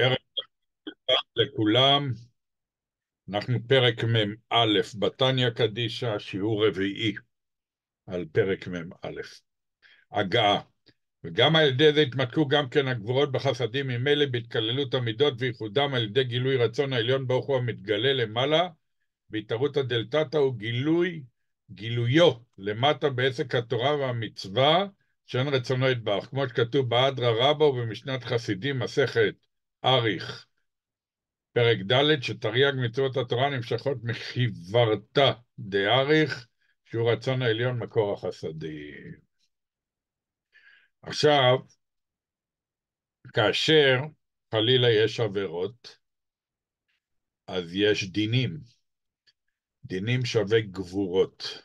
ערב טוב לכולם, אנחנו פרק מ"א בתניא קדישא, שיעור רביעי על פרק מ"א. הגעה. וגם על ידי זה התמתקו גם כן הגבורות בחסדים ממילא בהתקללות המידות וייחודם על ידי גילוי רצון העליון ברוך הוא המתגלה למעלה, בהתערותא דלתתא הוא גילויו למטה בעסק התורה והמצווה שאין רצונו יתברך, כמו שכתוב באדרא רבא ובמשנת חסידים מסכת אריך פרק ד' שתרי"ג מצוות התורה נמשכות מחיוורתא דאריך, שהוא רצון העליון מקור החסדים. עכשיו, כאשר חלילה יש עבירות, אז יש דינים. דינים שווה גבורות.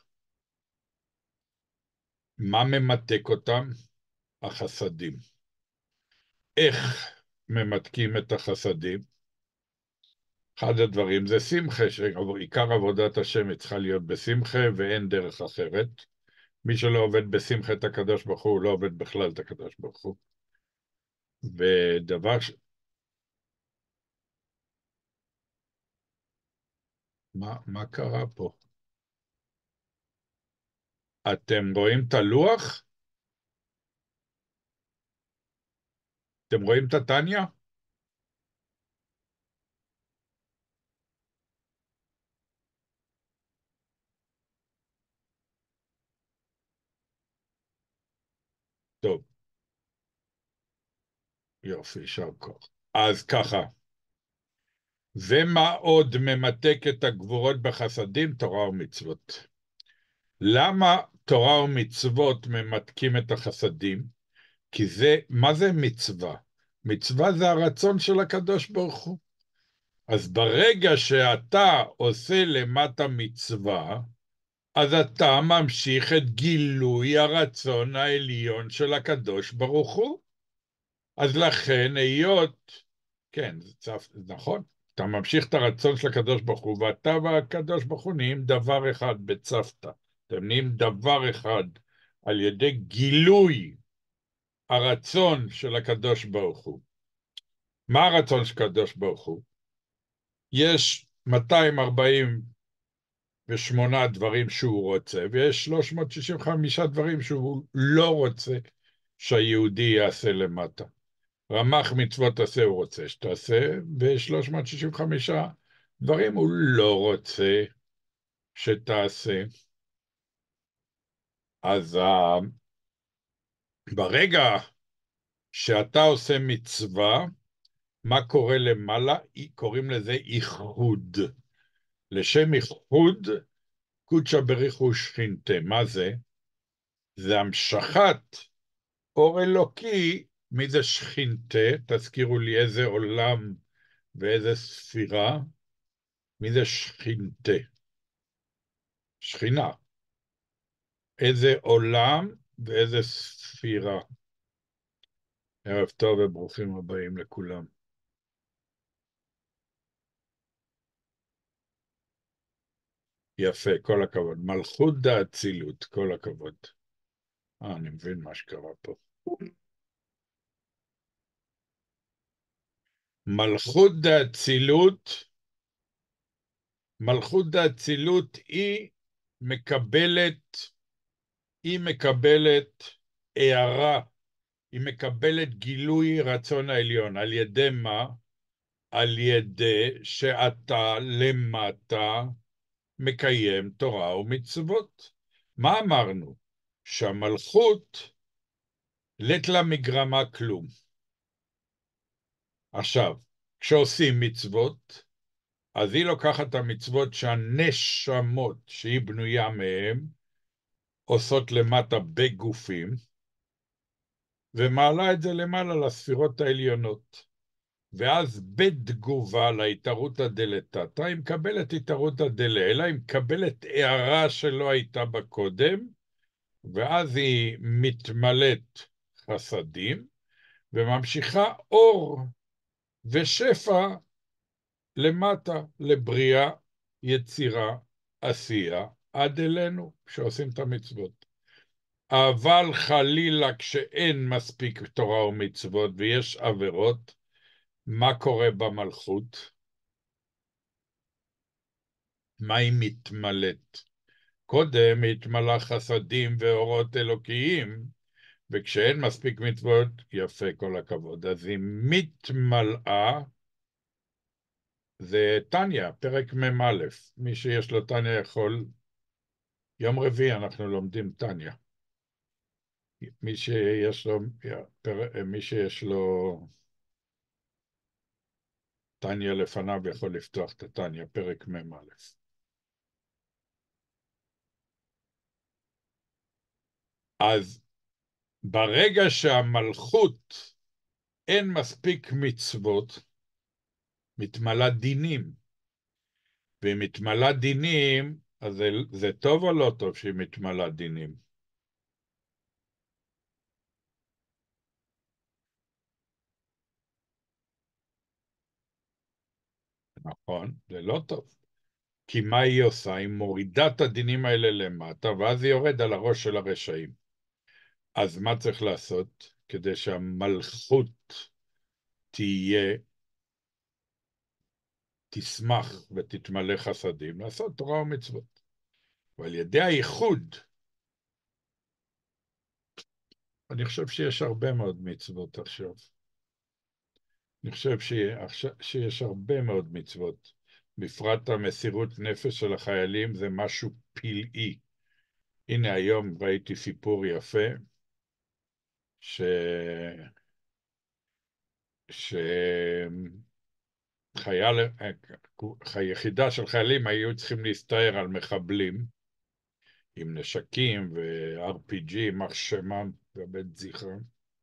מה ממתק אותם? החסדים. איך ממתקים את החסדים? אחד הדברים זה שמחה, שעיקר עבודת השם צריכה להיות בשמחה ואין דרך אחרת. מי שלא עובד בשמחה את הקדוש ברוך הוא, לא עובד בכלל את הקדוש ברוך הוא. ודבר מה קרה פה? אתם רואים את הלוח? אתם רואים את התניא? טוב, יופי, יישר כוח. אז ככה, ומה עוד ממתק את הגבורות בחסדים? תורה ומצוות. למה תורה ומצוות ממתקים את החסדים? כי מה זה מצווה? מצווה זה הרצון של הקדוש ברוך הוא. אז ברגע שאתה עושה למטה מצווה, אז אתה ממשיך את גילוי הרצון העליון של הקדוש ברוך הוא. אז לכן היות, כן, נכון, אתה ממשיך את הרצון של הקדוש ברוך הוא, ואתה והקדוש ברוך הוא נהיים דבר אחד בצוותא. אתם נהיים דבר אחד על ידי גילוי הרצון של הקדוש ברוך הוא. מה הרצון של הקדוש ברוך הוא? יש 248 דברים שהוא רוצה, ויש 365 דברים שהוא לא רוצה שהיהודי יעשה למטה. רמ"ח מצוות תעשה הוא רוצה שתעשה, ו-365 דברים הוא לא רוצה שתעשה. אז ברגע שאתה עושה מצווה, מה קורה למעלה? קוראים לזה איחוד. לשם איחוד, קודשא בריחו ושכינתה. מה זה? זה המשכת אור אלוקי. מי זה שכינתה? תזכירו לי איזה עולם ואיזה ספירה. מי זה שכינתה? שכינה. איזה עולם ואיזה ספירה. ערב טוב וברוכים הבאים לכולם. יפה, כל הכבוד. מלכות דאצילות, כל הכבוד. אני מבין מה שקרה פה. מלכות דאצילות, מלכות דאצילות היא מקבלת הערה, היא מקבלת גילוי רצון העליון. על ידי מה? על ידי שאתה למטה מקיים תורה ומצוות. מה אמרנו? שהמלכות לית לה מגרמה כלום. עכשיו, כשעושים מצוות, אז היא לוקחת את המצוות שהנשמות שהיא בנויה מהן, עושות למטה בגופים, ומעלה את זה למעלה לספירות העליונות. ואז בתגובה להתערותא דלתתא, היא מקבלת התערותא דלעילא, היא מקבלת הערה שלא הייתה בה קודם, ואז היא מתמלאת חסדים, וממשיכה אור ושפע למטה, לבריאה, יצירה, עשייה, עד אלינו, שעושים את המצוות. אבל חלילה כשאין מספיק תורה ומצוות ויש עבירות, מה קורה במלכות? מה היא מתמלאת? קודם היא התמלאה חסדים ואורות אלוקיים, וכשאין מספיק מצוות, יפה, כל הכבוד. אז היא מתמלאה, זה תניא, פרק מ"א. מי שיש לו תניא יכול, יום רביעי אנחנו לומדים תניא. מי שיש לו תניא לפניו יכול לפתוח את התניא, פרק מ"א. אז ברגע שהמלכות אין מספיק מצוות, מתמלא דינים. והיא מתמלא דינים, אז זה טוב או לא טוב שהיא מתמלא דינים? נכון, זה לא טוב. כי מה היא עושה? היא מורידה את הדינים האלה למטה, ואז היא יורד על הראש של הרשעים. אז מה צריך לעשות כדי שהמלכות תהיה, תשמח ותתמלא חסדים? לעשות תורה ומצוות. ועל ידי הייחוד, אני חושב שיש הרבה מאוד מצוות עכשיו. אני חושב שיש הרבה מאוד מצוות. בפרט המסירות נפש של החיילים זה משהו פלאי. הנה היום ראיתי סיפור יפה, ש... שחייל, היחידה של חיילים היו צריכים להסתער על מחבלים עם נשקים ו-RPG, יימח שמם ובית זכרם.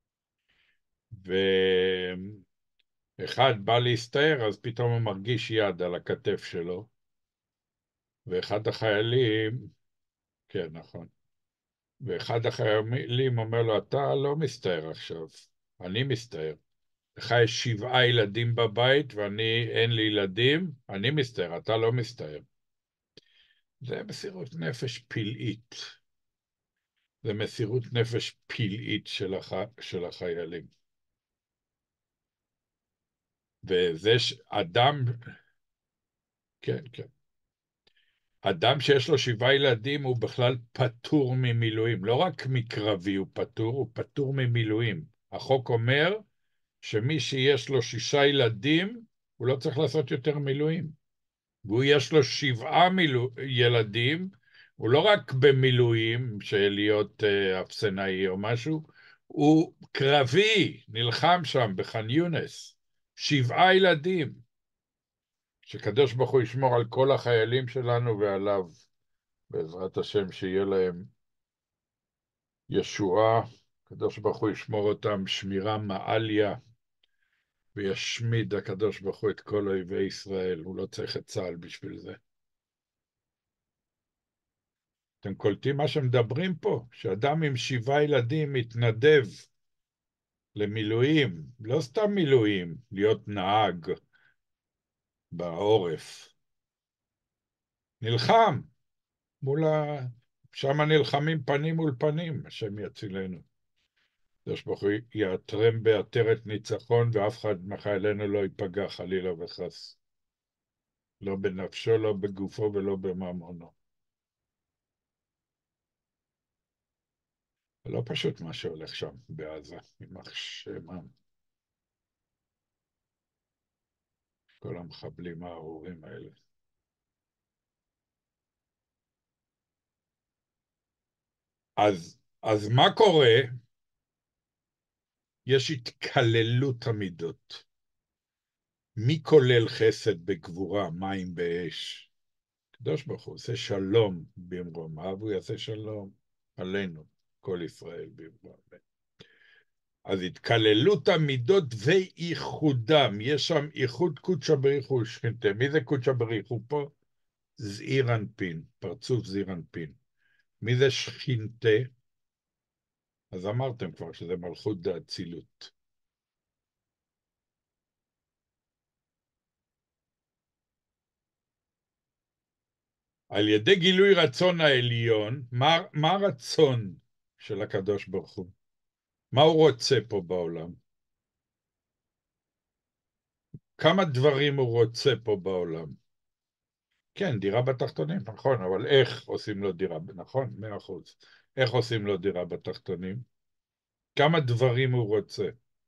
ואחד בא להסתער, אז פתאום הוא מרגיש יד על הכתף שלו, ואחד החיילים, כן, נכון. ואחד החיילים אומר לו, אתה לא מסתער עכשיו, אני מסתער. לך יש 7 ילדים בבית ואני, אין לי ילדים, אני מסתער, אתה לא מסתער. זה מסירות נפש פלאית. זה מסירות נפש פלאית של החיילים. וזה אדם, כן, כן. אדם שיש לו 7 ילדים הוא בכלל פטור ממילואים. לא רק מקרבי הוא פטור, הוא פטור ממילואים. החוק אומר שמי שיש לו 6 ילדים, הוא לא צריך לעשות יותר מילואים. והוא יש לו 7 ילדים, הוא לא רק במילואים, של להיות אפסנאי או משהו, הוא קרבי, נלחם שם בח'אן יונס. 7 ילדים. שקדוש ברוך הוא ישמור על כל החיילים שלנו ועליו, בעזרת השם שיהיה להם ישועה. הקדוש ברוך הוא ישמור אותם שמירה מעליה, וישמיד הקדוש ברוך הוא את כל אויבי ישראל. הוא לא צריך את צה"ל בשביל זה. אתם קולטים מה שמדברים פה? שאדם עם 7 ילדים מתנדב למילואים, לא סתם מילואים, להיות נהג בעורף. נלחם מול שם נלחמים פנים מול פנים, השם יצילנו. הקדוש ברוך הוא יעטרם בעטרת ניצחון, ואף אחד מחיילינו לא ייפגע חלילה וחס. לא בנפשו, לא בגופו ולא בממונו. זה לא פשוט מה שהולך שם בעזה, יימח שמם. כל המחבלים הארורים האלה. אז מה קורה? יש התקללות המידות. מי כולל חסד בגבורה, מים באש? הקדוש ברוך הוא עושה שלום במרומיו, הוא יעשה שלום עלינו, כל ישראל במרומיו. אז התקללות המידות וייחודם, יש שם ייחוד קודשא בריך הוא ושכינתה. מי זה קודשא בריך הוא פה? זעיר אנפין, פרצוף זעיר אנפין. מי זה שכינתה? אז אמרתם כבר שזה מלכות דאצילות. על ידי גילוי רצון העליון, מה הרצון של הקדוש ברוך הוא? מה הוא רוצה פה בעולם? כמה דברים הוא רוצה פה בעולם? כן, דירה בתחתונים, נכון, אבל איך עושים לו דירה? נכון, 100%. איך עושים לו דירה בתחתונים? כמה דברים הוא רוצה?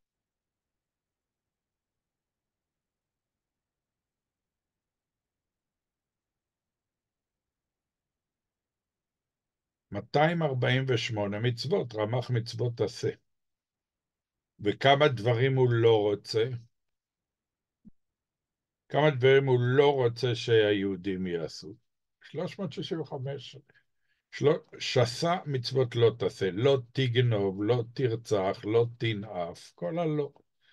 248 מצוות, רמ"ח מצוות עשה. וכמה דברים הוא לא רוצה? כמה דברים הוא לא רוצה שהיהודים יעשו? 365. שסה מצוות לא תעשה, לא תגנוב, לא תרצח, לא תנאף, כל הלא.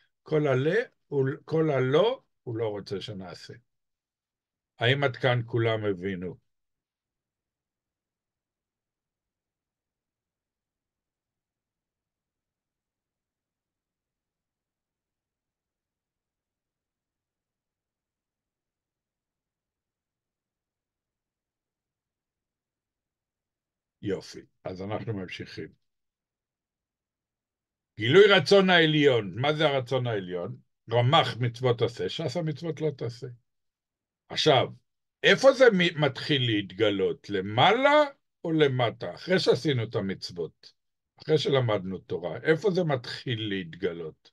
כל הלא הוא לא רוצה שנעשה. האם עד כאן כולם הבינו? יופי, אז אנחנו ממשיכים. גילוי רצון העליון, מה זה הרצון העליון? רמ"ח מצוות עשה, שסה מצוות לא תעשה. עכשיו, איפה זה מתחיל להתגלות? למעלה או למטה? אחרי שעשינו את המצוות, אחרי שלמדנו תורה, איפה זה מתחיל להתגלות?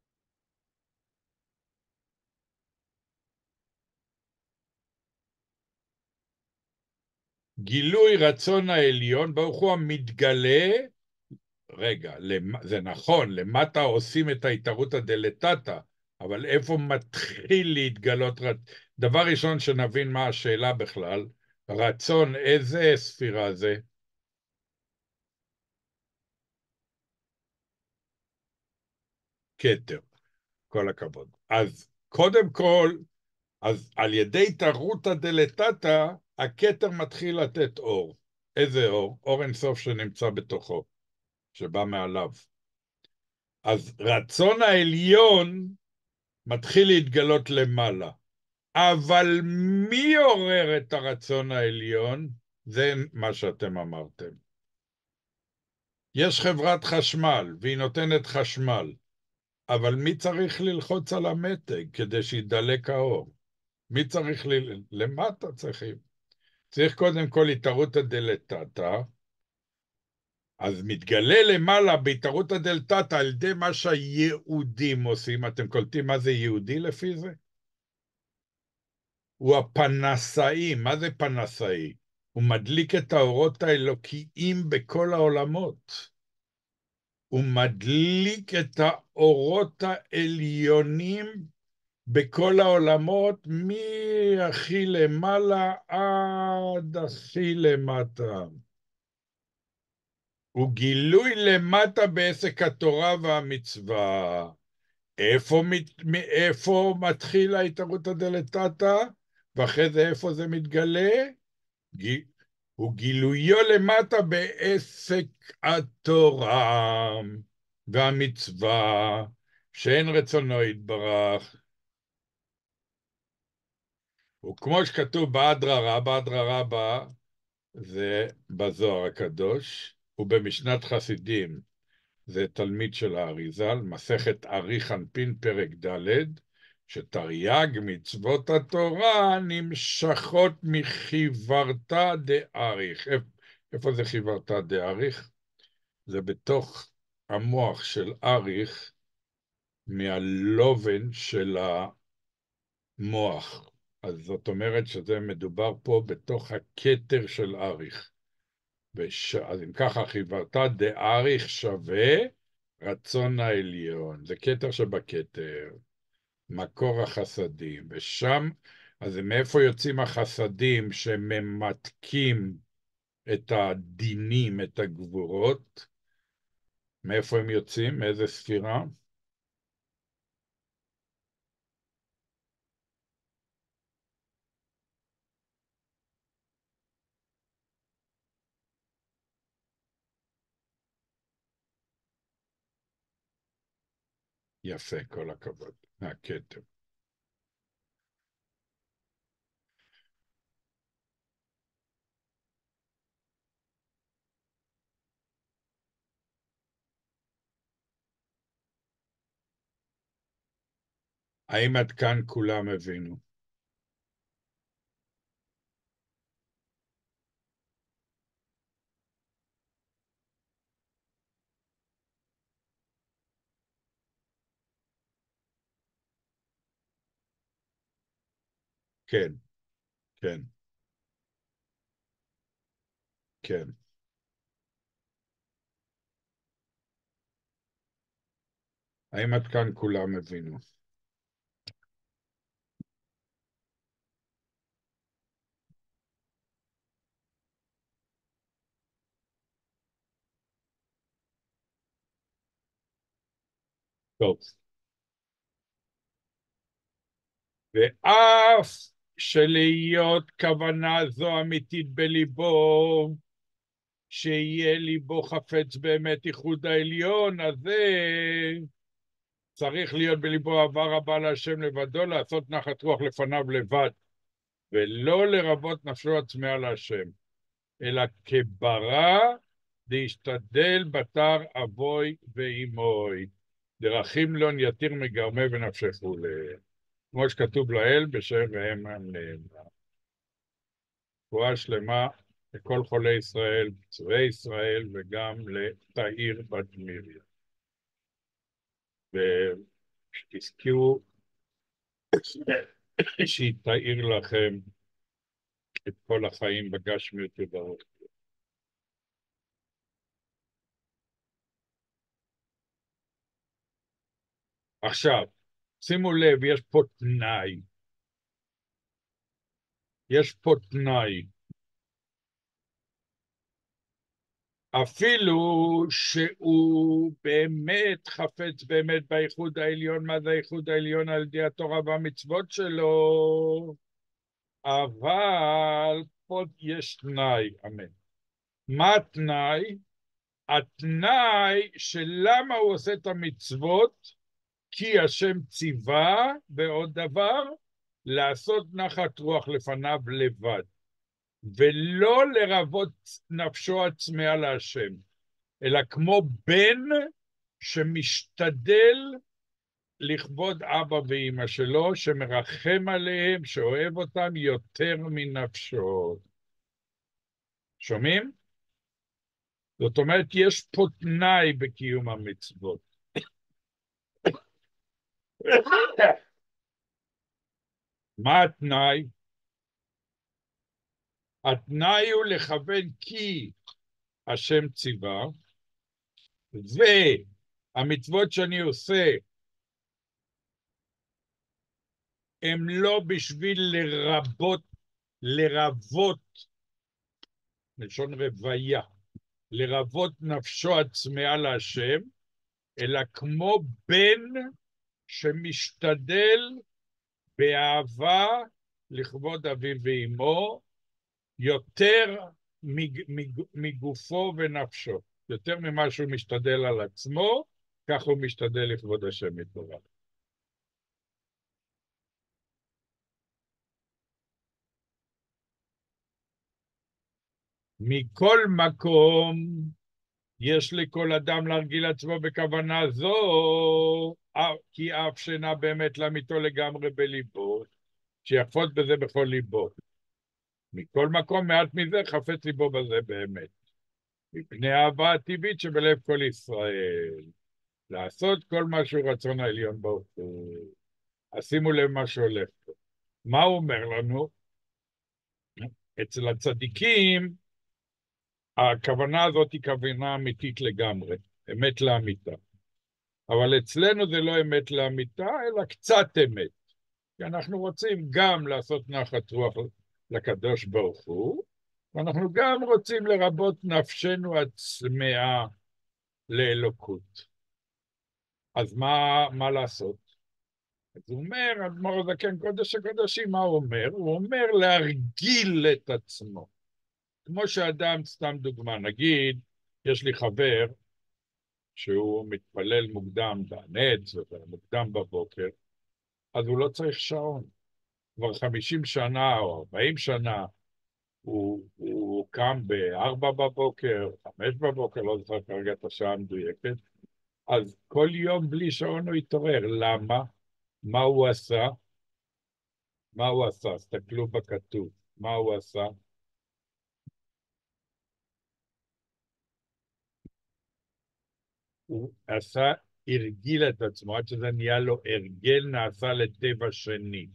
גילוי רצון העליון, ברוך הוא המתגלה, רגע, זה נכון, למטה עושים את ההתערותא דלתתא, אבל איפה מתחיל להתגלות? דבר ראשון שנבין מה השאלה בכלל, רצון, איזה ספירה זה? כתר, כל הכבוד. אז קודם כל, אז על ידי התערותא דלתתא, הכתר מתחיל לתת אור. איזה אור? אור אינסוף שנמצא בתוכו, שבא מעליו. אז רצון העליון מתחיל להתגלות למעלה. אבל מי עורר את הרצון העליון? זה מה שאתם אמרתם. יש חברת חשמל, והיא נותנת חשמל, אבל מי צריך ללחוץ על המתג כדי שידלק האור? מי צריך למטה צריכים. צריך קודם כל התערותא דלתתא, אז מתגלה למעלה בהתערותא דלתתא על ידי מה שהיהודים עושים. אתם קולטים מה זה יהודי לפי זה? הוא הפנסאי. מה זה פנסאי? הוא מדליק את האורות האלוקיים בכל העולמות. הוא מדליק את האורות העליונים בכל העולמות, מהכי למעלה עד הכי למטה. הוא גילוי למטה בעסק התורה והמצווה. מאיפה מתחיל ההתערותא דלתתא, ואחרי זה איפה זה מתגלה? הוא גילויו למטה בעסק התורה והמצווה, שאין רצונו יתברך. וכמו שכתוב באדרא רבא, אדרא רבא זה בזוהר הקדוש, ובמשנת חסידים זה תלמיד של האריז"ל, מסכת ארי חנפין פרק ד', שתרי"ג מצוות התורה נמשכות מחיוורתא דאריך. איפה זה חיוורתא דאריך? זה בתוך המוח של אריך, מהלובן של המוח. אז זאת אומרת שזה מדובר פה בתוך הכתר של אריך. אז אם ככה, חיוורתא דאריך שווה רצון העליון. זה כתר שבכתר, מקור החסדים. ושם, אז מאיפה יוצאים החסדים שממתקים את הדינים, את הגבורות? מאיפה הם יוצאים? מאיזה ספירה? יפה, כל הכבוד. מהכתר. האם עד כאן כולם הבינו? כן, כן, כן. האם עד כאן כולם הבינו? טוב. ואף שלהיות כוונה זו אמיתית בליבו, שיהיה ליבו חפץ באמת ייחוד העליון, אז זה צריך להיות בליבו אהבה רבה להשם לבדו, לעשות נחת רוח לפניו לבד, ולא לרבות נפשו עצמאה להשם, אלא כברא להשתדל בתר אבוי ואימוי, דרכים לא יתיר מגרמי ונפשכו להם. כמו שכתוב לאל בשם והם אמנם. רפואה שלמה לכל חולי ישראל, פצועי ישראל, וגם לתאיר בת מרים. ושתזכרו שהיא תאיר לכם את כל החיים בגשמיות וברוך. עכשיו, שימו לב, יש פה תנאי. יש פה תנאי. אפילו שהוא באמת חפץ באמת בייחוד העליון, מה זה הייחוד העליון על ידי התורה והמצוות שלו, אבל פה יש תנאי, אמן. מה התנאי? התנאי שלמה הוא עושה את המצוות, כי השם ציווה, ועוד דבר, לעשות נחת רוח לפניו לבד, ולא לרבות נפשו עצמאה להשם, אלא כמו בן שמשתדל לכבוד אבא ואמא שלו, שמרחם עליהם, שאוהב אותם יותר מנפשו. שומעים? זאת אומרת, יש פה תנאי בקיום המצוות. מה התנאי? התנאי הוא לכוון כי השם ציווה, והמצוות שאני עושה הם לא בשביל לרבות, לשון רוויה, לרבות נפשו עצמאה להשם, אלא כמו בן שמשתדל באהבה לכבוד אביו ואמו, יותר מגופו ונפשו. יותר ממה שהוא משתדל על עצמו, כך הוא משתדל לכבוד השם יתברך. מכל מקום, יש לכל אדם להרגיל עצמו בכוונה זו, כי אף שאינה באמת לאמיתו לגמרי בליבו, שיחפוץ בזה בכל ליבו. מכל מקום, מעט מזה חפץ ליבו בזה באמת. מפני האהבה הטבעית שבלב כל ישראל. לעשות כל מה שהוא רצון העליון ברוך הוא. אז שימו לב מה שהולך פה. מה הוא אומר לנו? אצל הצדיקים, הכוונה הזאת היא כוונה אמיתית לגמרי, אמת לאמיתה. אבל אצלנו זה לא אמת לאמיתה, אלא קצת אמת. כי אנחנו רוצים גם לעשות נחת רוח לקדוש ברוך הוא, ואנחנו גם רוצים לרבות נפשנו הצמאה לאלוקות. אז מה לעשות? אז הוא אומר, אדמו"ר הזקן קודש הקודשים, מה הוא אומר? הוא אומר להרגיל את עצמו. כמו שאדם, סתם דוגמה, נגיד, יש לי חבר שהוא מתפלל מוקדם בנץ, מוקדם בבוקר, אז הוא לא צריך שעון. כבר 50 שנה או 40 שנה הוא קם ב-4 בבוקר, 5 בבוקר, לא זוכר כרגע את השעה המדויקת, אז כל יום בלי שעון הוא יתעורר. למה? מה הוא עשה? מה הוא עשה? תסתכלו בכתוב. מה הוא עשה? הוא עשה, הרגיל את עצמו, עד שזה נהיה לו הרגל, נעשה לטבע שני.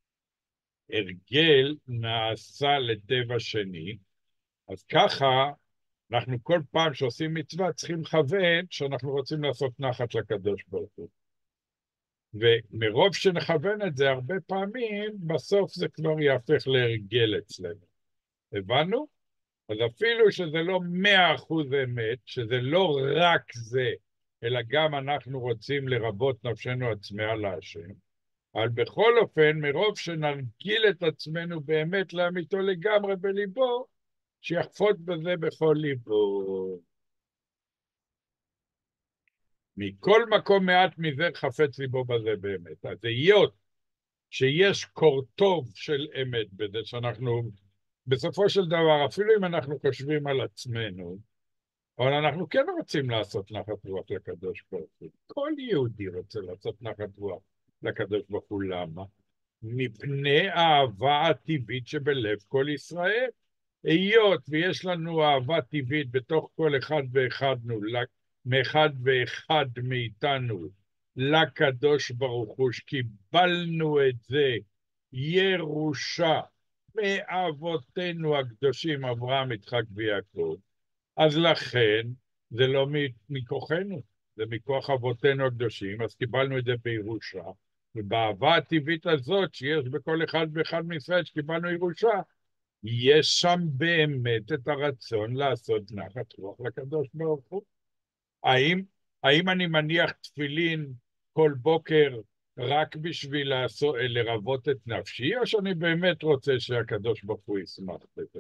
הרגל נעשה לטבע שני, אז ככה אנחנו כל פעם שעושים מצווה צריכים לכוון שאנחנו רוצים לעשות נחת לקדוש ברוך הוא. ומרוב שנכוון את זה הרבה פעמים, בסוף זה כבר יהפך להרגל אצלנו. הבנו? אז אפילו שזה לא 100% אמת, שזה לא רק זה, אלא גם אנחנו רוצים לרבות נפשנו עצמאה להשם, אבל בכל אופן, מרוב שנרגיל את עצמנו באמת לאמיתו לגמרי בליבו, שיחפוץ בזה בכל ליבו. מכל מקום מעט מזה חפץ ליבו בזה באמת. אז היות שיש קור טוב של אמת בזה שאנחנו, בסופו של דבר, אפילו אם אנחנו חושבים על עצמנו, אבל אנחנו כן רוצים לעשות נחת רוח לקדוש ברוך הוא. כל יהודי רוצה לעשות נחת רוח לקדוש ברוך הוא. למה? מפני האהבה הטבעית שבלב כל ישראל. היות ויש לנו אהבה טבעית בתוך כל אחד ואחד, מאחד ואחד מאיתנו, לקדוש ברוך הוא, שקיבלנו את זה ירושה מאבותינו הקדושים אברהם, יצחק ויעקב, אז לכן זה לא מכוחנו, זה מכוח אבותינו הקדושים, אז קיבלנו את זה בירושה, ובאהבה הטבעית הזאת שיש בכל אחד ואחד מישראל שקיבלנו ירושה, יש שם באמת את הרצון לעשות נחת רוח לקדוש ברוך הוא. האם, האם אני מניח תפילין כל בוקר רק בשביל לרבות את נפשי, או שאני באמת רוצה שהקדוש ברוך הוא ישמח בזה?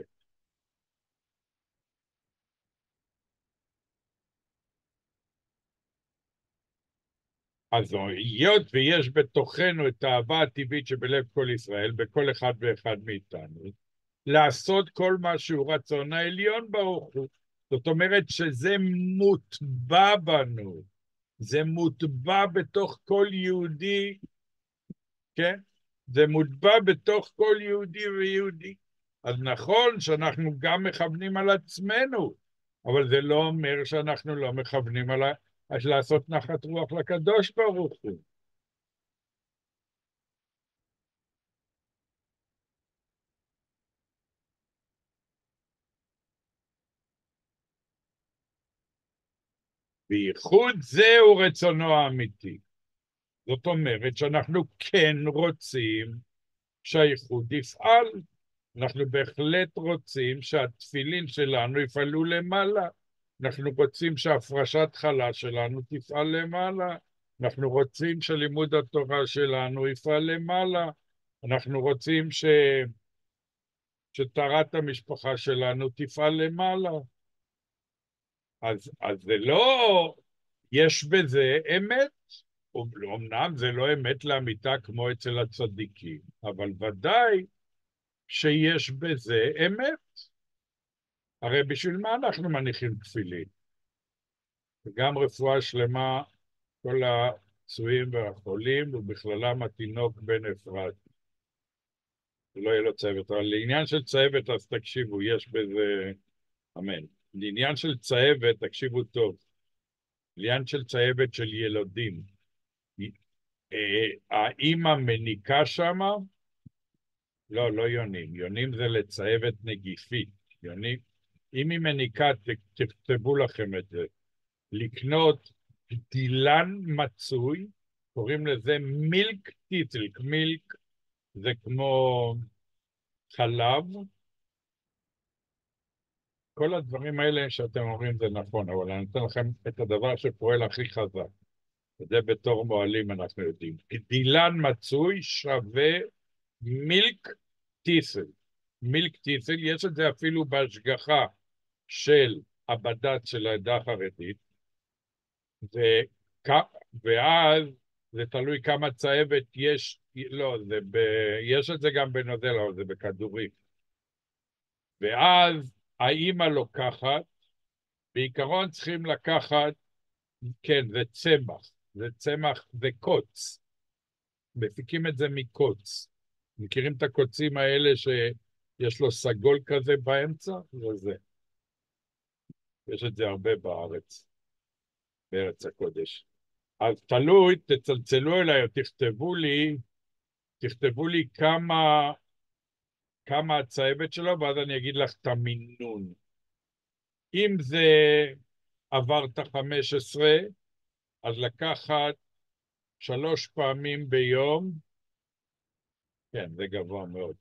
אז היות ויש בתוכנו את האהבה הטבעית שבלב כל ישראל, בכל אחד ואחד מאיתנו, לעשות כל מה שהוא רצון העליון ברוך הוא. זאת אומרת שזה מוטבע בנו, זה מוטבע בתוך כל יהודי, כן? זה מוטבע בתוך כל יהודי ויהודי. אז נכון שאנחנו גם מכוונים על עצמנו, אבל זה לא אומר שאנחנו לא מכוונים על לעשות נחת רוח לקדוש ברוך הוא. בייחוד זהו רצונו האמיתי. זאת אומרת שאנחנו כן רוצים שהאיחוד יפעל. אנחנו בהחלט רוצים שהתפילין שלנו יפעלו למעלה. אנחנו רוצים שהפרשת חלה שלנו תפעל למעלה. אנחנו רוצים שלימוד התורה שלנו יפעל למעלה. אנחנו רוצים שטהרת המשפחה שלנו תפעל למעלה. אז זה לא, יש בזה אמת. אמנם זה לא אמת לאמיתה כמו אצל הצדיקים, אבל ודאי שיש בזה אמת. הרי בשביל מה אנחנו מניחים תפילין? וגם רפואה שלמה, כל הפצועים והחולים, ובכללם התינוק בן אפרת. לא יהיה לו צוות, אבל לעניין של צוות, אז תקשיבו, יש בזה, אמן. לעניין של צוות, תקשיבו טוב, לעניין של צוות של ילודים, האמא מניקה שמה, לא, לא יונים. יונים זה לצהבת נגיפית. יונים, אם היא מניקה, תכתבו לכם את זה. לקנות גדילן מצוי, קוראים לזה מילק טיטל. מילק זה כמו חלב. כל הדברים האלה שאתם אומרים זה נכון, אבל אני נותן לכם את הדבר שפועל הכי חזק. וזה בתור מועלים אנחנו יודעים. גדילן מצוי שווה מילק טיסל. מילק טיסל, יש את זה אפילו בהשגחה של הבד"ץ של העדה החרדית, ואז זה תלוי כמה צהבת יש, לא, יש את זה גם בנוזל, אבל זה בכדורים. ואז האימא לוקחת, בעיקרון צריכים לקחת, כן, זה צמח, זה קוץ. מפיקים את זה מקוץ. מכירים את הקוצים האלה שיש לו סגול כזה באמצע? זה זה. יש את זה הרבה בארץ, בארץ הקודש. אז תלוי, תצלצלו אליי או תכתבו לי כמה הצהבת שלו, ואז אני אגיד לך את המינון. אם זה עבר את ה-15, אז לקחת 3 פעמים ביום, כן, זה גבוה מאוד.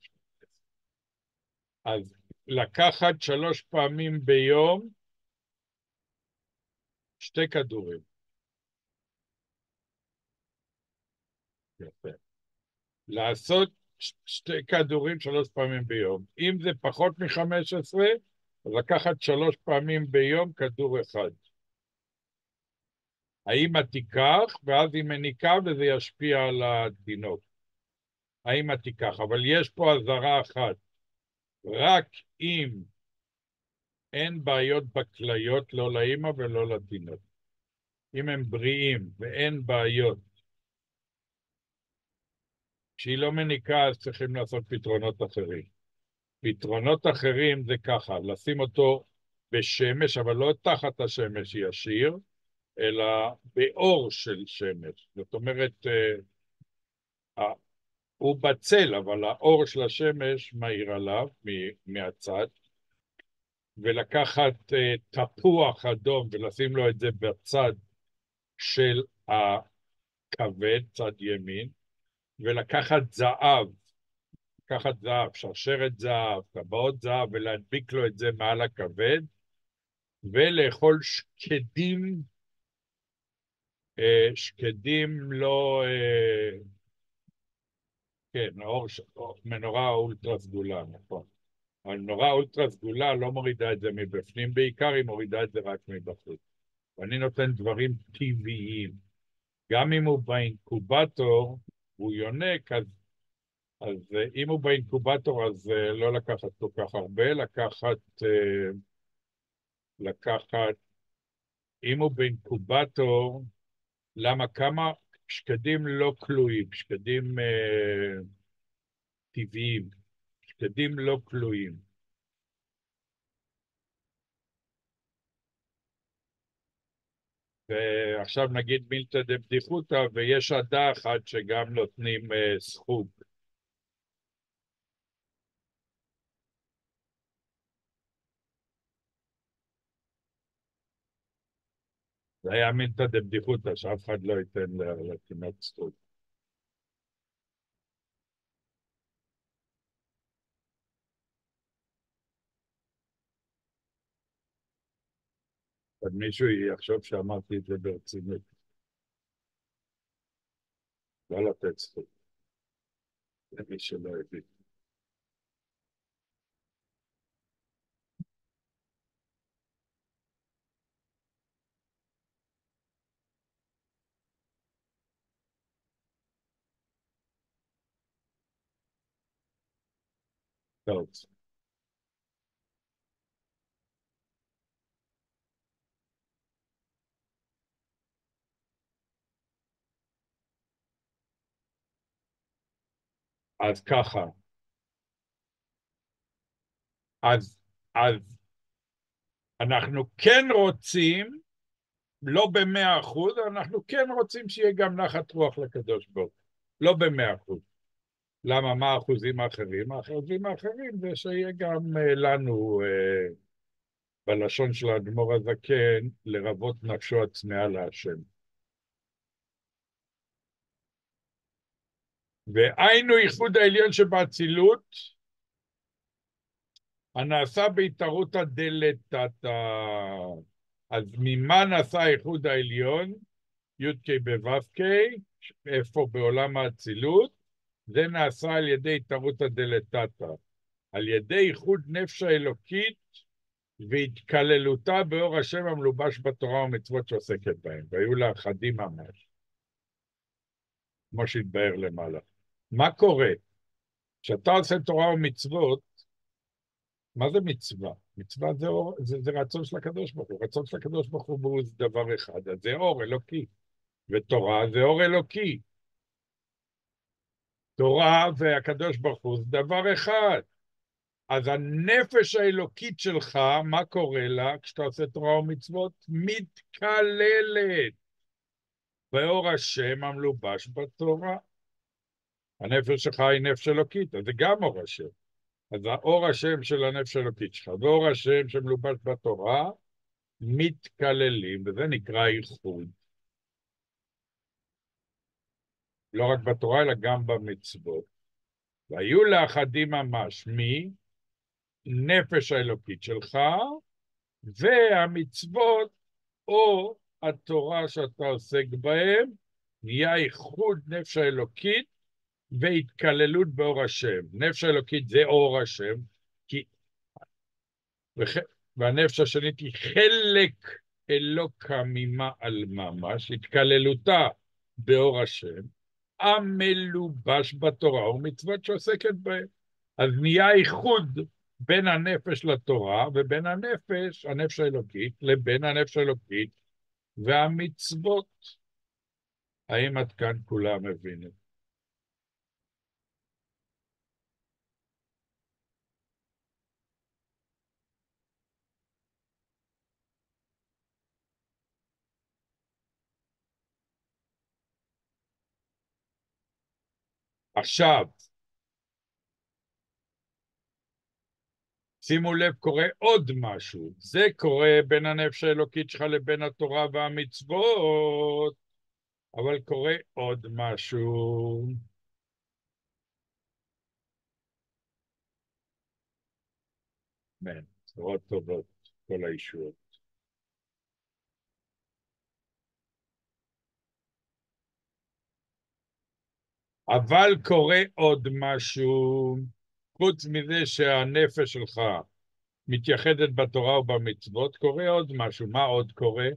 אז לקחת 3 פעמים ביום, 2 כדורים. יפה. לעשות 2 כדורים 3 פעמים ביום. אם זה פחות מ-15, אז לקחת 3 פעמים ביום כדור אחד. האמא תיקח, ואז היא מניקה וזה ישפיע על התינוק. האמא תיקח, אבל יש פה אזהרה אחת. רק אם אין בעיות בכליות, לא לאמא ולא לתינוק. אם הם בריאים ואין בעיות, כשהיא לא מניקה אז צריכים לעשות פתרונות אחרים. פתרונות אחרים זה ככה, לשים אותו בשמש, אבל לא תחת השמש ישיר, אלא באור של שמש. זאת אומרת, הוא בצל, אבל האור של השמש מאיר עליו מהצד, ולקחת תפוח אדום ולשים לו את זה בצד של הכבד, צד ימין, ולקחת זהב, שרשרת זהב, טבעות זהב, ולהדביק לו את זה מעל הכבד, ולאכול שקדים, שקדים לא, כן, מנורה אולטרה סגולה, נכון. המנורה אולטרה סגולה לא מורידה את זה מבפנים בעיקר, היא מורידה את זה רק מבחוץ. ואני נותן דברים טבעיים. גם אם הוא באינקובטור, הוא יונק, אז אם הוא באינקובטור, אז לא לקחת כל כך הרבה, לקחת, אם הוא באינקובטור, למה כמה שקדים לא כלואים, שקדים טבעיים, שקדים לא כלואים. ועכשיו נגיד מילתא דבדיחותא, ויש עדה אחת שגם נותנים סחוג. זה היה מילתא דבדיחותא, שאף אחד לא ייתן לתינוק סחוג. אז מישהו יחשוב שאמרתי את זה ברצינות. לא לתת סחוג, למי שלא הבין. טוב, אז ככה, אז, אז אנחנו כן רוצים, לא ב100%, אנחנו כן רוצים שיהיה גם נחת רוח לקדוש ברוך הוא. לא ב100%. למה? מה האחוזים האחרים? האחוזים האחרים זה שיהיה גם לנו, בלשון של האדמו"ר הזקן, לרבות נפשו הצמאה להשם. והיינו ייחוד העליון שבאצילות, הנעשה בהתערותא דלתתא. אז ממה נעשה הייחוד העליון? י"ק בו"ק, איפה בעולם האצילות? זה נעשה על ידי התערותא דלתתא, על ידי ייחוד נפש האלוקית והתקללותה באור השם המלובש בתורה ומצוות שעוסקת בהם, והיו לה אחדים ממש, כמו שהתבאר למעלה. מה קורה? כשאתה עושה תורה ומצוות, מה זה מצווה? מצווה זה רצון של הקדוש ברוך הוא. רצון של הקדוש ברוך הוא זה דבר אחד, אז זה אור אלוקי. ותורה זה אור אלוקי. תורה והקדוש ברוך הוא זה דבר אחד. אז הנפש האלוקית שלך, מה קורה לה כשאתה עושה תורה ומצוות? מתקללת באור השם המלובש בתורה. הנפש שלך היא נפש אלוקית, אז זה גם אור השם. אז האור השם של הנפש האלוקית שלך ואור השם שמלובש בתורה מתקללים, וזה נקרא ייחוד. לא רק בתורה, אלא גם במצוות. והיו לאחדים ממש מנפש האלוקית שלך, והמצוות או התורה שאתה עוסק בהם, נהיה ייחוד נפש האלוקית והתקללות באור השם. נפש האלוקית זה אור השם, כי... והנפש השנית היא חלק אלוקה ממעל ממש, התקללותה באור השם, המלובש בתורה ומצוות שעוסקת בהן. אז נהיה איחוד בין הנפש לתורה, ובין הנפש האלוקית, לבין הנפש האלוקית והמצוות. האם עד כאן כולם מבינים? עכשיו, שימו לב, קורה עוד משהו. זה קורה בין הנפש האלוקית שלך לבין התורה והמצוות, אבל קורה עוד משהו. אמן. בשורות טובות, כל הישועות. אבל קורה עוד משהו, חוץ מזה שהנפש שלך מתייחדת בתורה ובמצוות, קורה עוד משהו. מה עוד קורה?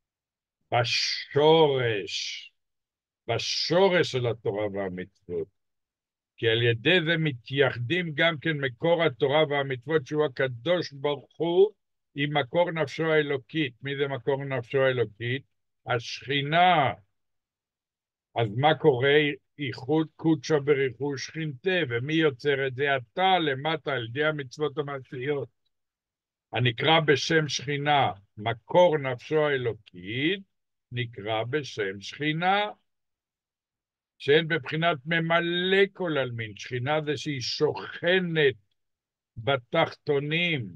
בשורש, בשורש של התורה והמצוות. כי על ידי זה מתייחדים גם כן מקור התורה והמצוות שהוא הקדוש ברוך הוא עם מקור נפשו האלוקית. מי זה מקור נפשו האלוקית? השכינה. אז מה קורה? איחוד קודשא בריחו שכינתה, ומי יוצר את זה? אתה למטה על ידי המצוות המעשיות. הנקרא בשם שכינה, מקור נפשו האלוקית, נקרא בשם שכינה, שאין בבחינת ממלא כל עלמין. שכינה זה שהיא שוכנת בתחתונים,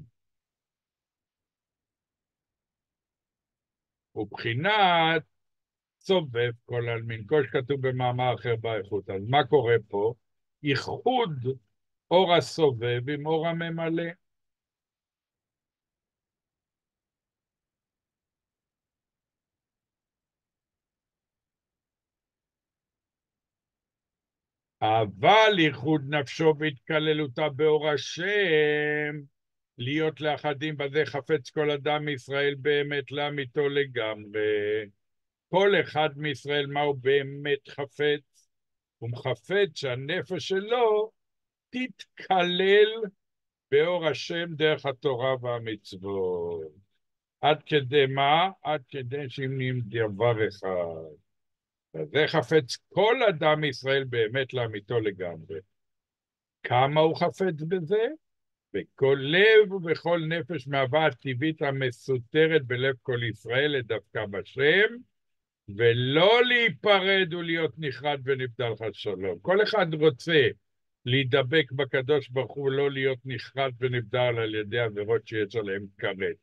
ובחינת סובב כל עלמין, כמו שכתוב במאמר אחר באיכות. אז מה קורה פה? איחוד אור הסובב עם אור הממלא. אבל ייחוד נפשו והתקללותה באור השם, להיות לאחדים בזה חפץ כל אדם מישראל באמת לאמיתו לגמרי. כל אחד מישראל מה הוא באמת חפץ? הוא מחפץ שהנפש שלו תתקלל באור השם דרך התורה והמצוות. עד כדי מה? עד כדי שאם נהיים דבר אחד. וזה חפץ כל אדם מישראל באמת לאמיתו לגמרי. כמה הוא חפץ בזה? בכל לב ובכל נפש מהווה הטבעית המסותרת בלב כל ישראל לדווקא בשם, ולא להיפרד ולהיות נחרד ונבדל חס שלום. כל אחד רוצה להידבק בקדוש ברוך הוא, לא להיות נחרד ונבדל על ידי עבירות שיש עליהם כרת.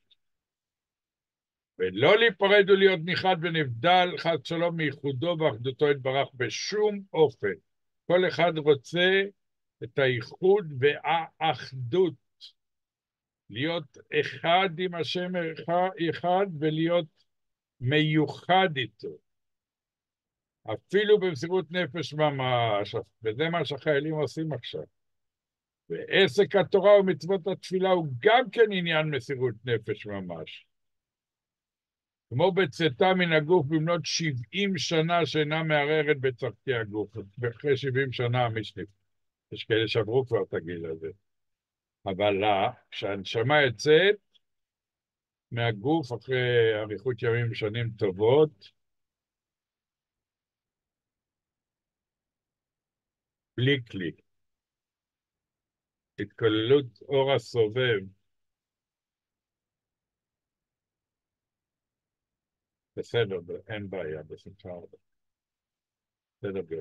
ולא להיפרד ולהיות נחרד ונבדל חס שלום מייחודו ואחדותו יתברך בשום אופן. כל אחד רוצה את הייחוד והאחדות, להיות אחד עם השם אחד ולהיות מיוחד איתו. אפילו במסירות נפש ממש, וזה מה שהחיילים עושים עכשיו. ועסק התורה ומצוות התפילה הוא גם כן עניין מסירות נפש ממש. כמו בצאתה מן הגוף במנות 70 שנה שאינה מערערת בצורכי הגוף. ואחרי 70 שנה המשניף. יש כאלה שעברו כבר את הגיל הזה. אבל לא, כשהנשמה יוצאת מהגוף אחרי אריכות ימים ושנים טובות, בלי כלי. התכוללות אור הסובב, בסדר, אין בעיה, בשמחה רבה. תדבר.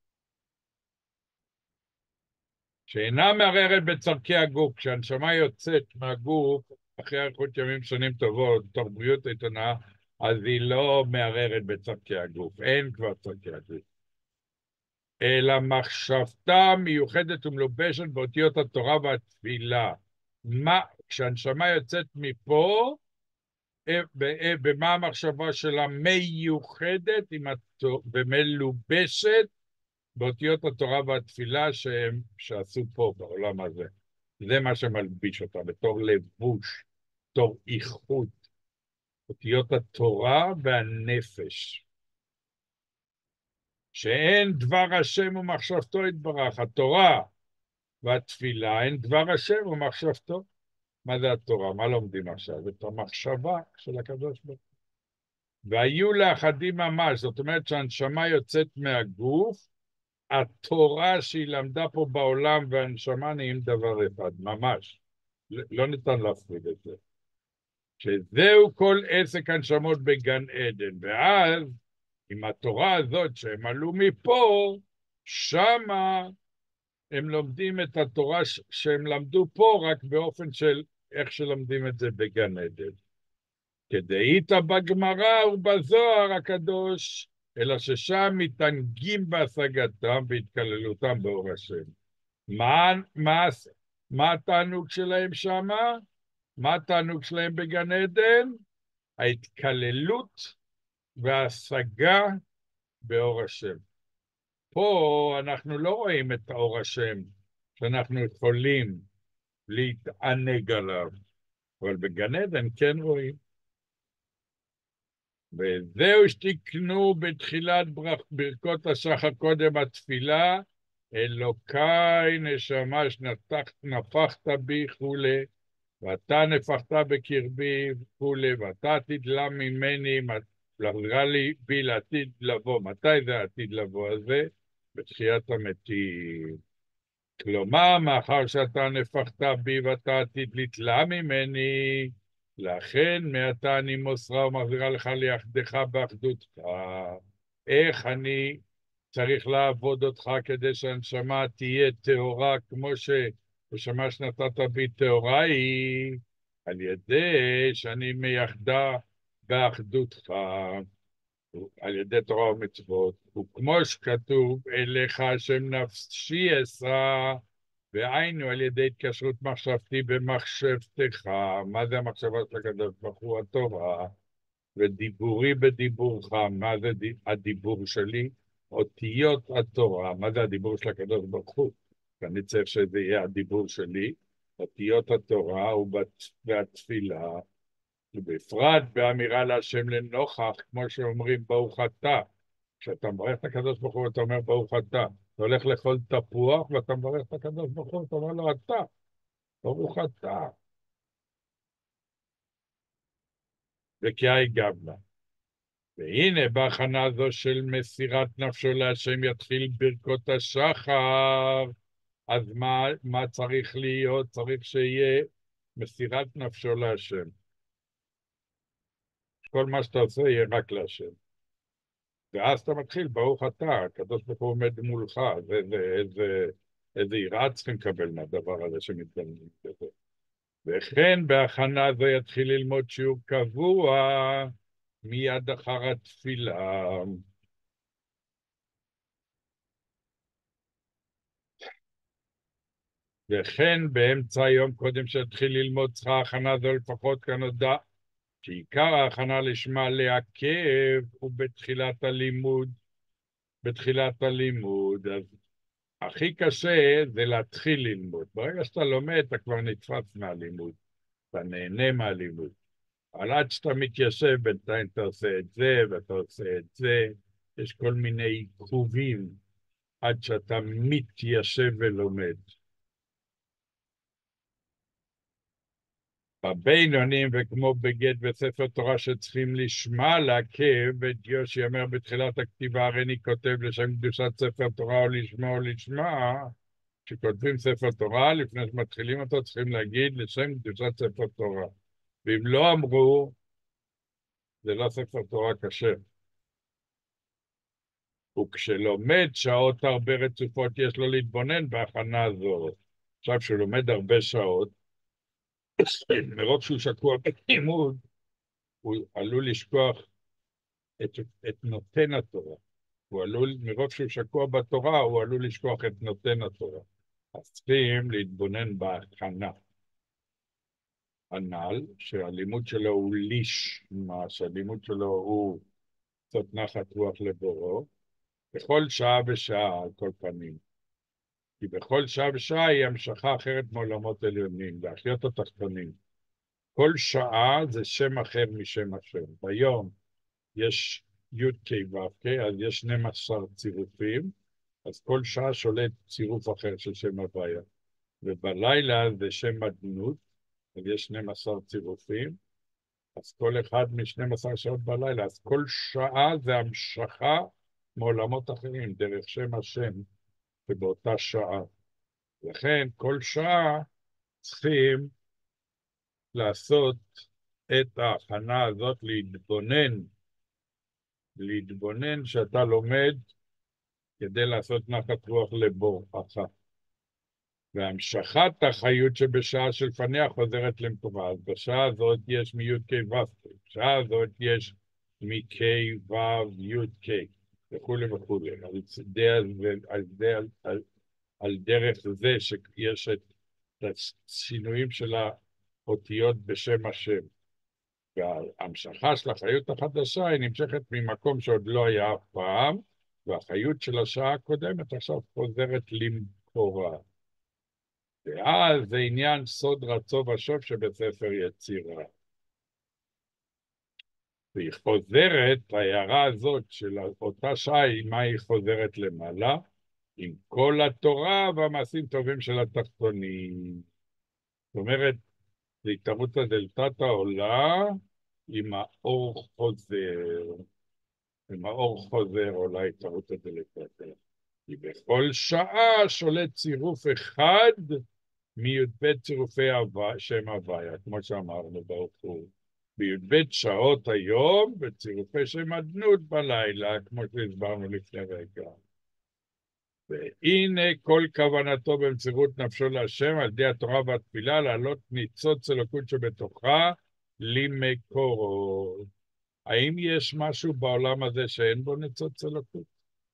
שאינה מערערת בצורכי הגוף, כשהנשמה יוצאת מהגוף, אחרי אריכות ימים שנים טובות, תוך בריאות איתנה, אז היא לא מערערת בצורכי הגוף, אין כבר צורכי הגוף. אלא מחשבתה מיוחדת ומלובשת באותיות התורה והתפילה. כשהנשמה יוצאת מפה, במה המחשבה שלה מיוחדת ומלובשת באותיות התורה והתפילה שעשו פה בעולם הזה. זה מה שמלביש אותה, בתור לבוש, בתור איכות, אותיות התורה והנפש. שאין דבר השם ומחשבתו יתברך, התורה והתפילה אין דבר השם ומחשבתו. מה זה התורה? מה לומדים עכשיו? את המחשבה של הקדוש ברוך הוא. והיו לאחדים ממש, זאת אומרת שהנשמה יוצאת מהגוף, התורה שהיא למדה פה בעולם והנשמה נהיים דבר אחד, ממש. לא ניתן להפריד את זה. שזהו כל עסק הנשמות בגן עדן, ואז עם התורה הזאת שהם עלו מפה, שמה הם לומדים את התורה שהם למדו פה רק באופן של איך שלומדים את זה בגן עדן. כדאיתא בגמרא ובזוהר הקדוש, אלא ששם מתענגים בהשגתם והתקללותם באור השם. מה התענוג שלהם שמה? מה התענוג שלהם בגן עדן? ההתקללות וההשגה באור השם. פה אנחנו לא רואים את האור השם שאנחנו יכולים להתענג עליו, אבל בגן עדן כן רואים. וזהו שתקנו בתחילת ברכות השחר קודם התפילה, אלוקיי נשמה שנפחת בי כולי, ואתה נפחת בקרבי כולי, ואתה תדלה ממני, לחזרה לי בי לעתיד לבוא. מתי זה העתיד לבוא הזה? בתחיית המתים. כלומר, מאחר שאתה נפחת בי ואתה עתיד לתלה ממני, לכן מעתה אני מוסרה ומחזירה לך ליחדך באחדותך. איך אני צריך לעבוד אותך כדי שהנשמה תהיה טהורה כמו שנשמה שנתת בי טהורה היא, על ידי שאני מייחדה באחדותך. על ידי תורה ומצוות, וכמו שכתוב, אליך השם נפשי אשא, והיינו על ידי התקשרות מחשבתי במחשבתך. מה זה המחשבה של הקדוש ברוך הוא? התורה, ודיבורי בדיבורך. מה זה הדיבור שלי? אותיות התורה. מה זה הדיבור של הקדוש ברוך הוא? אני צריך שזה יהיה הדיבור שלי, אותיות התורה והתפילה. ובפרט באמירה להשם לנוכח, כמו שאומרים ברוך אתה. כשאתה מברך את הקדוש ברוך הוא, אתה אומר ברוך אתה. אתה הולך לאכול תפוח, ואתה מברך את הקדוש ברוך הוא, אתה אומר לו אתה. ברוך אתה. וכי גבלה. והנה בהכנה זו של מסירת נפשו להשם יתחיל ברכות השחר. אז מה צריך להיות? צריך שיהיה מסירת נפשו להשם. כל מה שאתה עושה יהיה רק להשם. ואז אתה מתחיל, ברוך אתה, הקדוש ברוך הוא עומד מולך, איזה יראה צריכים לקבל מהדבר הזה שמתגלמים בזה. וכן בהכנה זו יתחיל ללמוד שיעור קבוע מיד אחר התפילה. וכן באמצע היום קודם שיתחיל ללמוד צריכה הכנה זו לפחות כנודע, שעיקר ההכנה לשמה לעכב הוא בתחילת הלימוד. בתחילת הלימוד, אז הכי קשה זה להתחיל ללמוד. ברגע שאתה לומד, אתה כבר נתפס מהלימוד. אתה נהנה מהלימוד. אבל עד שאתה מתיישב, בינתיים אתה עושה את זה, ואתה עושה את זה. יש כל מיני עיכובים עד שאתה מתיישב ולומד. הבינונים וכמו בגט בספר תורה שצריכים לשמה לעכב, את יושי אומר בתחילת הכתיבה, הריני כותב לשם קדושת ספר תורה או לשמה או לשמה, כשכותבים ספר תורה, לפני שמתחילים אותו צריכים להגיד לשם קדושת ספר תורה. ואם לא אמרו, זה לא ספר תורה כשר. וכשלומד שעות הרבה רצופות יש לו להתבונן בהכנה הזאת. עכשיו, כשהוא לומד הרבה שעות, מרוב שהוא שקוע בלימוד, הוא עלול לשכוח את נותן התורה. הוא עלול, מרוב שהוא שקוע בתורה, הוא עלול לשכוח את נותן התורה. אז צריכים להתבונן בהכנה. הנ"ל, שהלימוד שלו הוא לישמה, שהלימוד שלו הוא קצת נחת רוח לבורו, בכל שעה ושעה על כל פנים. כי בכל שעה ושעה היא המשכה אחרת מעולמות עליונים, להחיות התחתונים. כל שעה זה שם אחר משם השם. ביום יש י"ק ו"ק, אז יש 12 צירופים, אז כל שעה שולט צירוף אחר של שם הוויה. ובלילה זה שם אדנות, אז יש 12 צירופים, אז כל אחד מ-12 שעות בלילה, אז כל שעה זה המשכה מעולמות אחרים, דרך שם השם, ובאותה שעה. לכן כל שעה צריכים לעשות את ההכנה הזאת, להתבונן שאתה לומד כדי לעשות נחת רוח לבורך. והמשכת החיות שבשעה שלפניה חוזרת למקומה. אז בשעה הזאת יש מ-י"ק ו"ק, בשעה הזאת יש מ-K ו' י"ק וכולי וכולי. על דרך זה שיש את השינויים של האותיות בשם השם. וההמשכה של החיות החדשה היא נמשכת ממקום שעוד לא היה אף פעם, והחיות של השעה הקודמת עכשיו חוזרת למקורה. ואז זה עניין סוד רצו ושוב שבספר יצירה. והיא חוזרת, ההערה הזאת של אותה שעה, מה היא חוזרת למעלה? עם כל התורה והמעשים טובים של התחתונים. זאת אומרת, זה התערותא דלתתא עולה עם האור חוזר. עם האור חוזר עולה התערותא דלתתא. כי בכל שעה שולט צירוף אחד מי"ב צירופי שם הוויה, כמו שאמרנו ברוך הוא. בי"ב שעות היום וצירופי שם אדנות בלילה, כמו שהסברנו לפני רגע. והנה כל כוונתו במסירות נפשו להשם על ידי התורה והתפילה להעלות ניצוץ אלוקות שבתוכה למקורו. האם יש משהו בעולם הזה שאין בו ניצוץ אלוקות?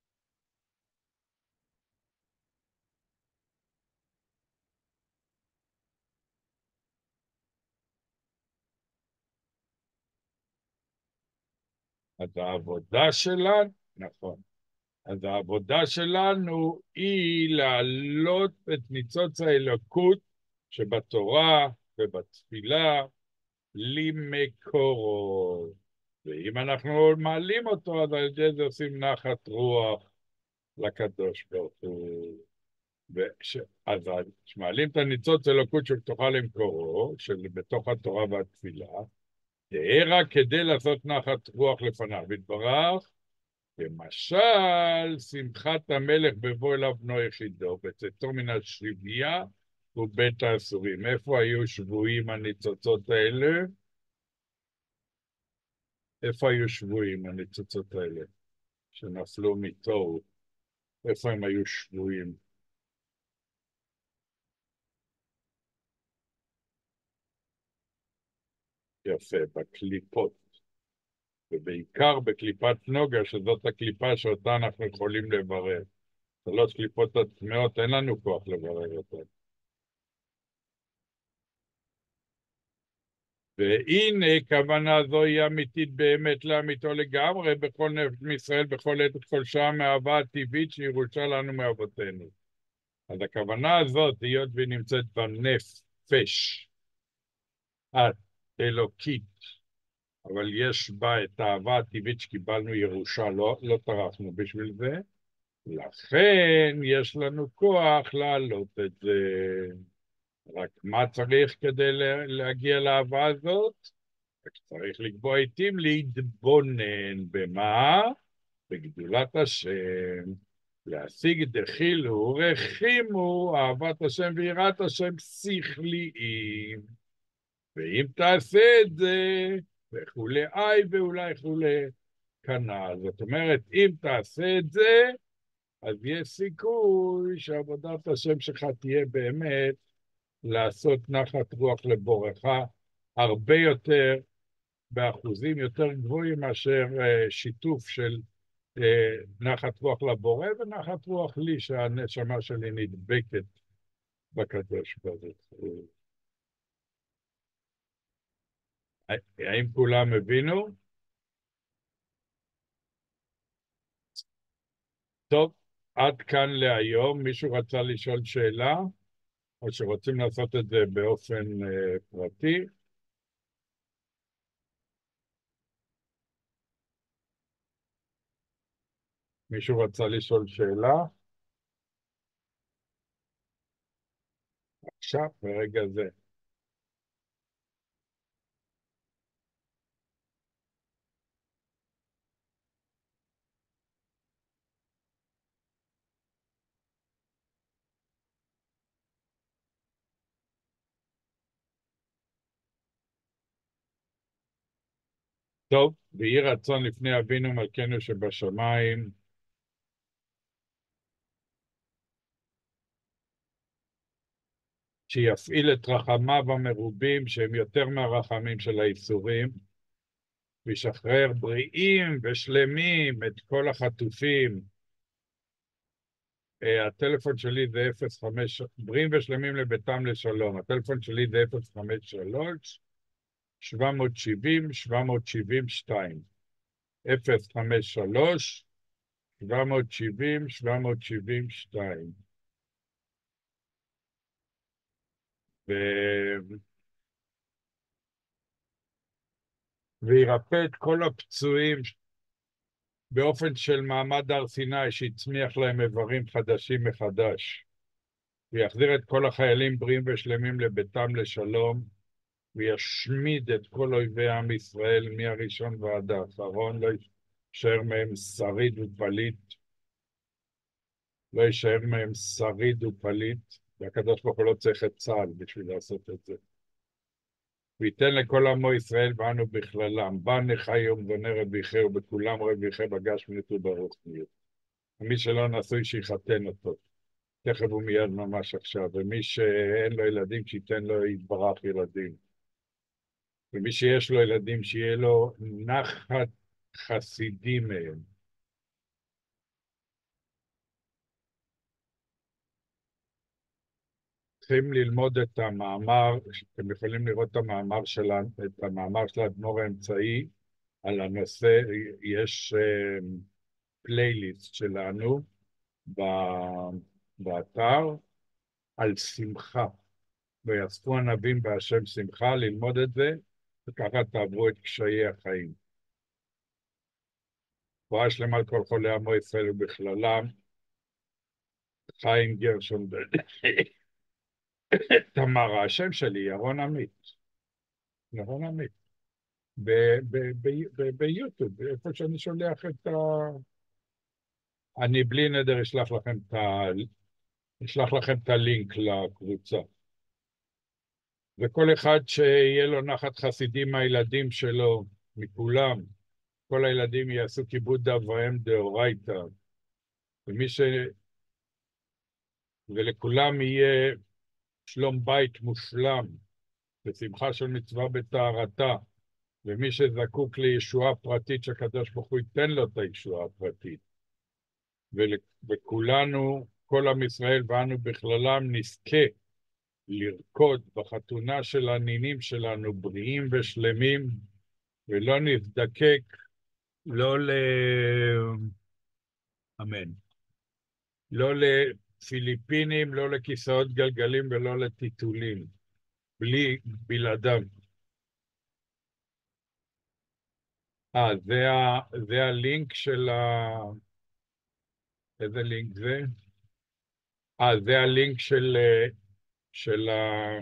אז העבודה שלנו, נכון, אז העבודה שלנו היא להעלות את ניצוץ האלוקות שבתורה ובתפילה למקורו. ואם אנחנו מעלים אותו, אז על ידי זה עושים נחת רוח לקדוש ברוך הוא. אז כשמעלים את הניצוץ אלוקות שבתוכה למקורו, שבתוך התורה והתפילה, תהיה רק כדי לעשות נחת רוח לפניו. יתברך, למשל, שמחת המלך בבוא אליו בנו יחידו, בצאתו מן השבייה ובית האסורים. איפה היו שבויים הניצוצות האלה? איפה היו שבויים הניצוצות האלה שנפלו מתוהו? איפה הם היו שבויים? יפה, בקליפות. ובעיקר בקליפת נוגה, שזאת הקליפה שאותה אנחנו יכולים לברר. 3 קליפות הטמאות, אין לנו כוח לברר אותן. והנה כוונה זו היא אמיתית באמת לאמיתו לגמרי בכל נפש מישראל, בכל עת וכל שעה מאהבה הטבעית שירושה לנו מאבותינו. אז הכוונה הזאת, היות והיא נמצאת בנפש האלוקית, אבל יש בה את האהבה הטבעית שקיבלנו ירושה, לא טרחנו בשביל זה, לכן יש לנו כוח להעלות את זה. רק מה צריך כדי להגיע לאהבה הזאת? רק צריך לקבוע עיתים להתבונן במה? בגדולת השם, להשיג דחילו רחימו, אהבת השם ויראת השם שכליים. ואם תעשה את זה, וכולי אי ואולי כולי כנ"ל. זאת אומרת, אם תעשה את זה, אז יש סיכוי שעבודת השם שלך תהיה באמת לעשות נחת רוח לבורך הרבה יותר, באחוזים יותר גבוהים מאשר שיתוף של נחת רוח לבורא ונחת רוח לי, שהנשמה שלי נדבקת בקדוש ברוך הוא. האם כולם הבינו? טוב, עד כאן להיום. מישהו רצה לשאול שאלה, או שרוצים לעשות את זה באופן פרטי? מישהו רצה לשאול שאלה? עכשיו, ברגע זה. טוב, ויהי רצון לפני אבינו מלכנו שבשמיים, שיפעיל את רחמיו המרובים, שהם יותר מהרחמים של האיסורים, וישחרר בריאים ושלמים את כל החטופים. הטלפון שלי זה 05, בריאים ושלמים לביתם לשלום. הטלפון שלי זה 053 770 772. 053 770 772. וירפא את כל הפצועים באופן של מעמד הר סיני שהצמיח להם איברים חדשים מחדש, ויחזיר את כל החיילים בריאים ושלמים לביתם לשלום, וישמיד את כל אויבי עם ישראל מהראשון ועד האחרון, לא יישאר מהם שריד ופליט, לא יישאר מהם שריד ופליט, והקדוש ברוך הוא לא צריך את צה"ל בשביל לעשות את זה. וייתן לכל עמו ישראל ואנו בכללם, בא נחי ומדונה רביכי ובכולם רביכי בגש מנתו ברוך נהיה. ומי שלא נשוי שיחתן אותו, תכף ומיד ממש עכשיו, ומי שאין לו ילדים שייתן לו יתברך ילדים, ומי שיש לו ילדים שיהיה לו נחת חסידים מהם. צריכים ללמוד את המאמר, אתם יכולים לראות את המאמר של האדמו"ר האמצעי על הנושא, יש פלייליסט שלנו באתר על שמחה, ויאספו ענבים בהשם שמחה, ללמוד את זה, וככה תעברו את קשיי החיים. רפואה שלמה על כל חולי עמו ישראל ובכללם, חיים גרשון, תמרה, השם שלי, ירון עמית, ירון עמית, ביוטיוב, איפה שאני שולח את ה... אני בלי נדר אשלח לכם את הלינק לקבוצה. וכל אחד שיהיה לו נחת חסידים מהילדים שלו, מכולם, כל הילדים יעשו כיבוד אב ואם דאורייתא, ומי ש... ולכולם יהיה שלום בית מושלם, ושמחה של מצווה בטהרתה, ומי שזקוק לישועה פרטית שהקדוש ברוך הוא ייתן לו את הישועה הפרטית. וכולנו, כל עם ישראל ואנו בכללם, נזכה לרקוד בחתונה של הנינים שלנו בריאים ושלמים, ולא נזדקק לא אמן. לא לפיליפינים, לא לכיסאות גלגלים ולא לטיטולים. בלעדם. זה הלינק של איזה לינק זה? זה הלינק של של ה...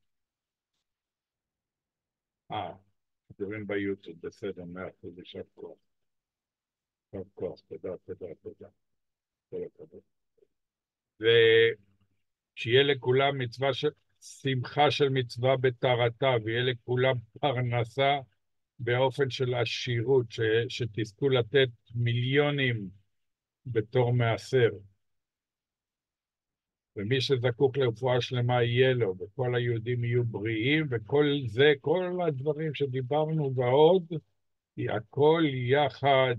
מדברים ביוטיוב, בסדר, 100%, יישר כוח. יישר כוח, תודה, תודה, תודה. כל הכבוד. ושיהיה לכולם מצווה של... שמחה של מצווה בטהרתה, ויהיה לכולם פרנסה באופן של עשירות, שתזכו לתת מיליונים בתור מעשר. ומי שזקוק לרפואה שלמה יהיה לו, וכל היהודים יהיו בריאים, וכל זה, כל הדברים שדיברנו ועוד, הכל יחד.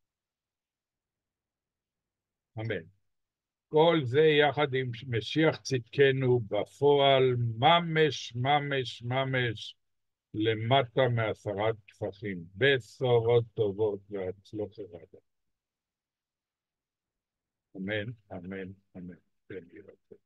אמן. כל זה יחד עם משיח צדקנו בפועל, ממש, ממש, ממש, למטה מעשרת טפחים. בשורות טובות והצלחה רבה. אמן, אמן, אמן. כן, יהיה רצון.